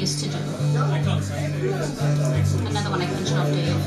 used to do. Another one I can show Dave.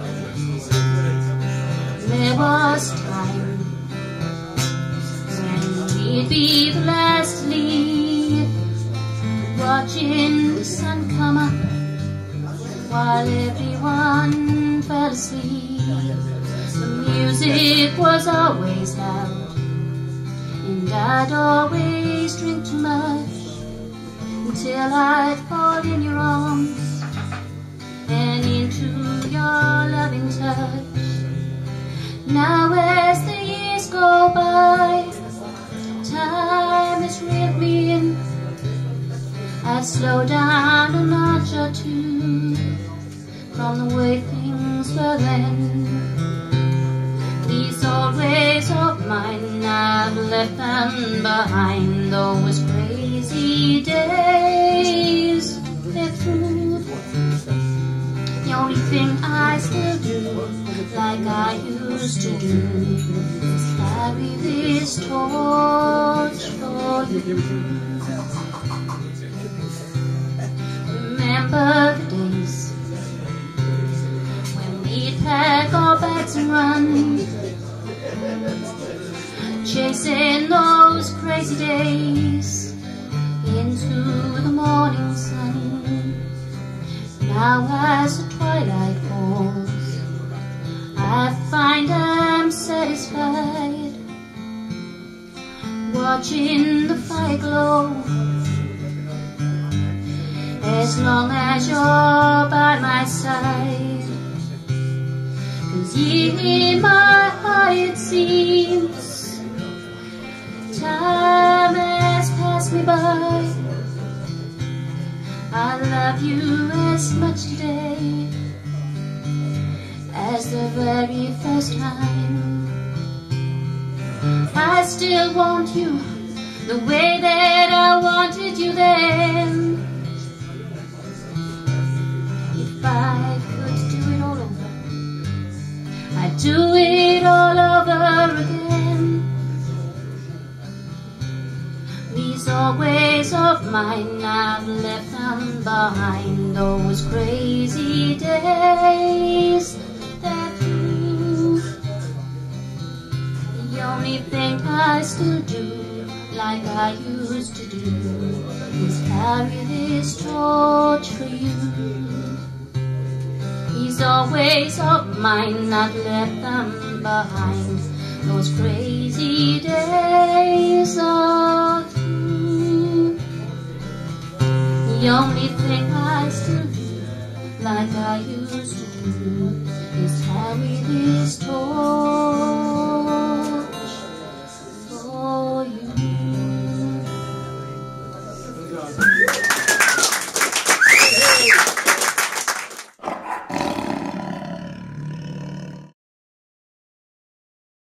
There was time when we'd be the last to leave, watching the sun come up while everyone fell asleep. The music was always loud, and I'd always drink too much until I'd fall in your arms and into your loving touch. Now as the years go by, time has reeled me in. I've slowed down a notch or two from the way things were then. These old ways of mine, I've left them behind. Those crazy days, they're through. The only thing I still do, like I used to do, is carry this torch for you. Remember the days when we'd pack our bags and run, chasing those crazy days into the morning sun. Now as the twilight falls, I find I'm satisfied watching the fire glow, as long as you're by my side. 'Cause in my heart it seems time has passed me by. I love you as much today as the very first time. I still want you the way that I wanted you then. If I could do it all over, I'd do it all over again. These old ways of mine, I've left them behind. Those crazy days, they're through. The only thing I still do, like I used to do, is carry this torch for you. These old ways of mine, I've left them behind. Those crazy days are through. The only thing I still do, like I used to do, is carry this torch.